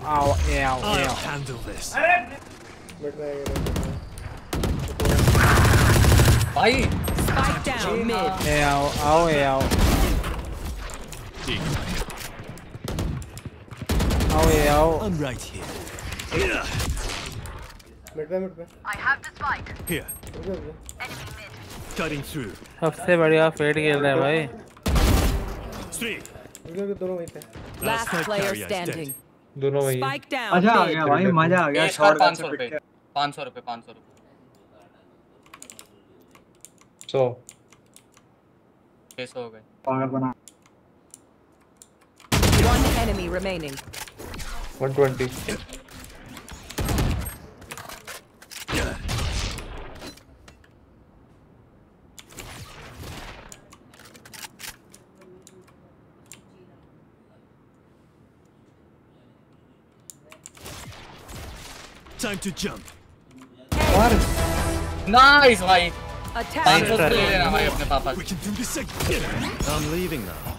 I'll handle this. भाई Spike down mid. Ow. I'm right here. I have the spike. Here. Enemy mid. Cutting through. सबसे बढ़िया fade खेल रहा है भाई. 3. Last player standing. दोनों वही. Spike down. मजा आ mid. गया भाई, मजा आ गया. शॉट 500 रुपए 500 रुपए 100 600 हो गए. पागल बना. One enemy remaining. 120. Time to jump. Nice भाई. Attack. 500 ले लेना भाई अपने पापा से. We can do this again. I'm leaving now.